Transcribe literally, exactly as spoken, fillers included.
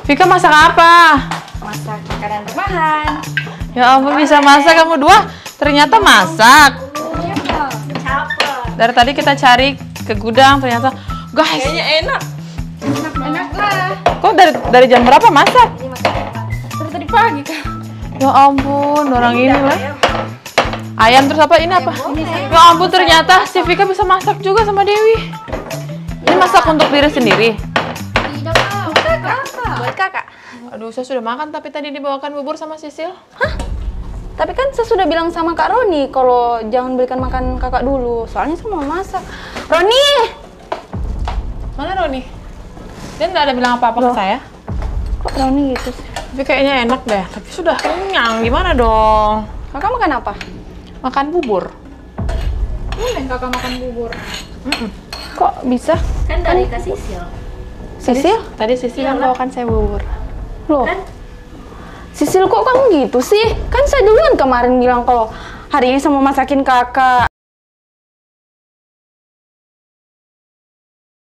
Vika masak apa? Masak makanan rumahan. Ya ampun, bisa masak kamu dua. Ternyata masak. Iya, capek. Dari tadi kita cari ke gudang, ternyata guys. Kayaknya enak. Enak lah. Kok dari dari jam berapa masak? Ini masak apa? Terus tadi pagi kan. Ya ampun, orang ini lah. Ayam terus apa? Ini apa? Ini sih. Ya ampun, ternyata si Vika bisa masak juga sama Dewi. Ini masak untuk diri sendiri. Tidak mau. Kakak. Buat kakak. Aduh, saya sudah makan tapi tadi dibawakan bubur sama Sisil. Tapi kan saya sudah bilang sama Kak Roni kalau jangan berikan makan kakak dulu. Soalnya saya mau masak. Roni! Mana Roni? Dia nggak ada bilang apa-apa ke Loh. saya. Kok Roni gitu sih? Tapi kayaknya enak deh. Tapi sudah kenyang. Gimana dong? Kakak makan apa? Makan bubur. Boleh kakak makan bubur. Kok bisa? Kan dari Kak Sisil. Sisil? Tadi Sisil yang bawakan saya bubur. Loh. Kan? Sisil kok kamu gitu sih? Kan saya duluan kemarin bilang kalau hari ini saya mau masakin kakak.